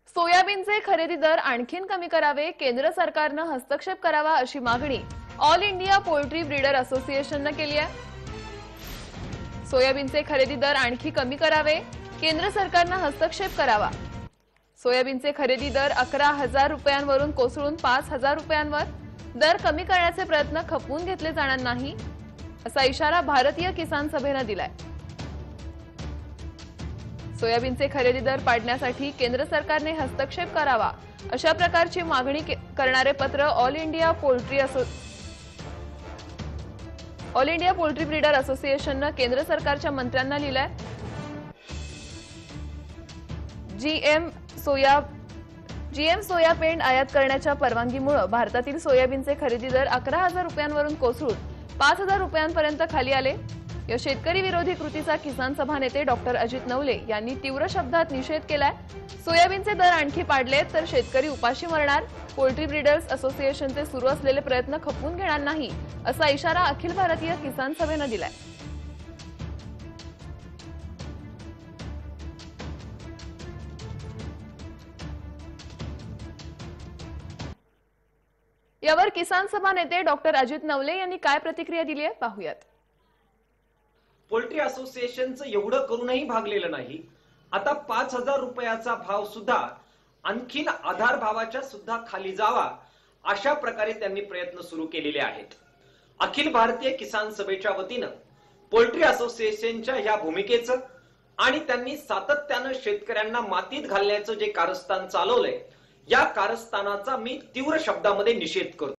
सोयाबीनचे खरेदी दर आणखीन कमी करावे, केंद्र सरकारने हस्तक्षेप करावा अशी मागणी ऑल इंडिया पोल्ट्री ब्रीडर असोसिएशनने केली आहे। सोयाबीनचे खरेदी दर आणखी कमी करावे, केंद्र सरकारने हस्तक्षेप करावा। सोयाबीनचे खरेदी दर 11,000 रुपयांवरून कोसळून 5,000 रुपयांवर दर कमी करण्याचे प्रयत्न खपवून घेतले जाणार नाही, असा इशारा भारतीय किसान सभेने दिलाय। सोयाबीनचे खरेदी दर पाडण्यासाठी केंद्र सरकारने हस्तक्षेप करावा अशा प्रकारची मागणी करणारे पत्र ऑल इंडिया पोल्ट्री ब्रीडर असोसिएशनने केंद्र सरकारच्या मंत्र्यांना लिहिलंय। जीएम सोया पेंड आयात करण्याच्या परवानगीमुळे भारतातील सोयाबीनचे खरेदी दर 11,000 रुपयांवरून कोसळून 5,000 रुपयांपर्यंत खाली आले। या शेतकरी विरोधी कृतीचा किसान सभा नेते डॉक्टर अजित नवले यांनी तीव्र शब्दात निषेध केलाय। सोयाबीनचे दर आणखी पाडले तर शेतकरी उपाशी मरणार, पोल्ट्री ब्रीडर्स असोसिएशनचे सुरू असलेले प्रयत्न खपवून घेणार नाही, असा इशारा अखिल भारतीय किसान सभेने दिलाय। यावर किसान सभा नेते डॉक्टर अजित नवले यांनी काय प्रतिक्रिया दिली आहे पाहूयात। पोल्ट्री असोसिएशनचं एवढं करूनही भागलेलं नाही। आता 5,000 रुपयाचा भाव सुद्धा आणखीन आधार भावाच्या सुद्धा खाली जावा अशा प्रकारे त्यांनी प्रयत्न सुरू केलेले आहेत। अखिल भारतीय किसान सभेच्या वतीनं पोल्ट्री असोसिएशनच्या या भूमिकेचं आणि त्यांनी सातत्यानं शेतकऱ्यांना मातीत घालण्याचं जे कारस्थान चालवलंय, या कारस्थानाचा मी तीव्र शब्दामध्ये निषेध करतो।